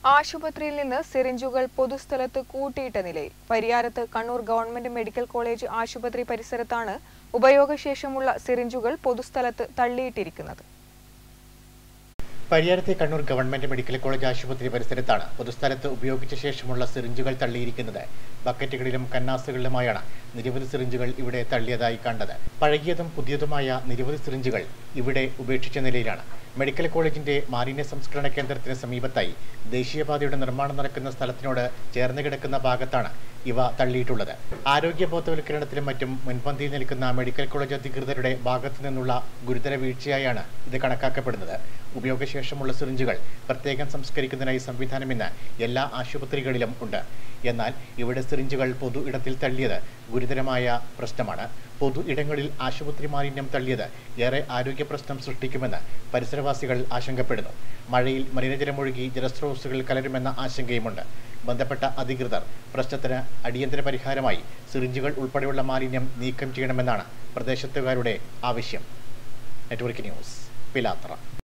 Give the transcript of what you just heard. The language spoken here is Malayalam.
ആശുപത്രിയിൽ നിന്ന് സിറിഞ്ചുകൾ പൊതുസ്ഥലത്ത് കൂട്ടിയിട്ട നിലയിൽ പരിയാരത്ത് കണ്ണൂർ ഗവൺമെന്റ് മെഡിക്കൽ കോളേജ് ആശുപത്രി പരിസരത്താണ് ഉപയോഗശേഷമുള്ള സിറിഞ്ചുകൾ പൊതുസ്ഥലത്ത് തള്ളിയിട്ടിരിക്കുന്നത്. പരിയാരത്തെ കണ്ണൂർ ഗവൺമെന്റ് മെഡിക്കൽ കോളേജ് ആശുപത്രി പരിസരത്താണ് പൊതുസ്ഥലത്ത് ഉപയോഗിച്ച ശേഷമുള്ള സിറിഞ്ചുകൾ തള്ളിയിരിക്കുന്നത്. ബക്കറ്റുകളിലും കന്നാസുകളിലുമായാണ് നിരവധി സിറിഞ്ചുകൾ ഇവിടെ തള്ളിയതായി കണ്ടത്. പഴകിയതും പുതിയതുമായ നിരവധി സിറിഞ്ചുകൾ ഇവിടെ ഉപേക്ഷിച്ച നിലയിലാണ്. മെഡിക്കൽ കോളേജിന്റെ മാലിന്യ സംസ്കരണ കേന്ദ്രത്തിന് സമീപത്തായി ദേശീയപാതയുടെ നിർമ്മാണം നടക്കുന്ന സ്ഥലത്തിനോട് ചേർന്ന് കിടക്കുന്ന ഭാഗത്താണ് ഇവ തള്ളിയിട്ടുള്ളത്. ആരോഗ്യ ബോധവൽക്കരണത്തിലും മറ്റും മുൻപന്തിയിൽ നിൽക്കുന്ന മെഡിക്കൽ കോളേജ് അധികൃതരുടെ ഭാഗത്തു നിന്നുള്ള ഗുരുതര വീഴ്ചയായാണ് ഇത് കണക്കാക്കപ്പെടുന്നത്. ഉപയോഗശേഷമുള്ള സിറിഞ്ചുകൾ പ്രത്യേകം സംസ്കരിക്കുന്നതിനായി സംവിധാനം ഇന്ന് എല്ലാ ആശുപത്രികളിലും ഉണ്ട്. എന്നാൽ ഇവിടെ സിറിഞ്ചുകൾ പൊതു ഇടത്തിൽ തള്ളിയത് ഗുരുതരമായ പ്രശ്നമാണ്. പൊതു ഇടങ്ങളിൽ ആശുപത്രി മാലിന്യം തള്ളിയത് ഏറെ ആരോഗ്യ പ്രശ്നം സൃഷ്ടിക്കുമെന്ന് പരിസരവാസികൾ ആശങ്കപ്പെടുന്നു. മഴയിൽ മലിനജലമൊഴുകി ജലസ്രോതസ്സുകൾ കലരുമെന്ന ആശങ്കയുമുണ്ട്. ബന്ധപ്പെട്ട അധികൃതർ പ്രശ്നത്തിന് അടിയന്തര പരിഹാരമായി സിറിഞ്ചുകൾ ഉൾപ്പെടെയുള്ള മാലിന്യം നീക്കം ചെയ്യണമെന്നാണ് പ്രദേശത്തുകാരുടെ ആവശ്യം. Network news, Pilathara.